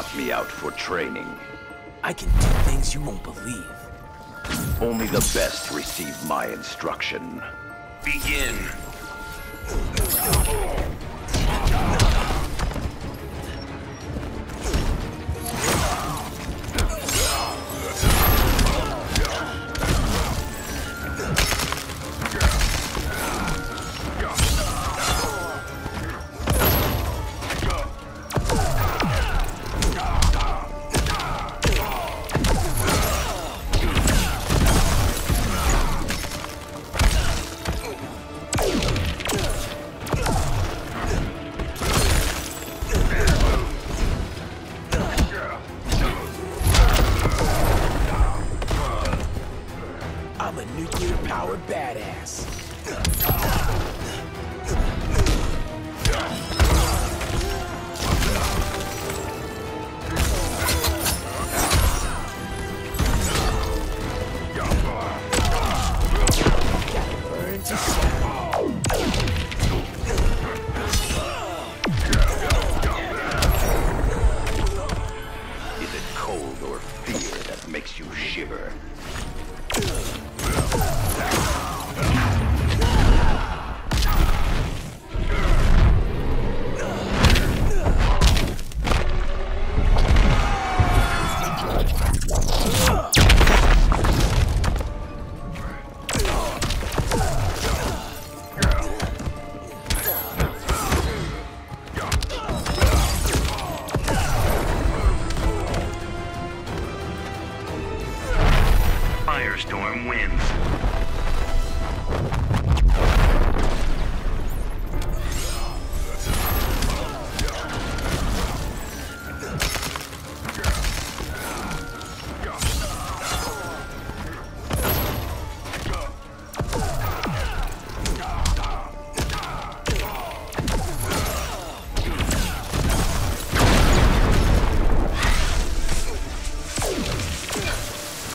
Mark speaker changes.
Speaker 1: sought me out for training.
Speaker 2: I can do things you won't believe.
Speaker 1: Only the best receive my instruction. Begin.
Speaker 2: I'm a nuclear-powered badass. Burn to
Speaker 1: Is it cold or fear that makes you shiver? FIRESTORM wins.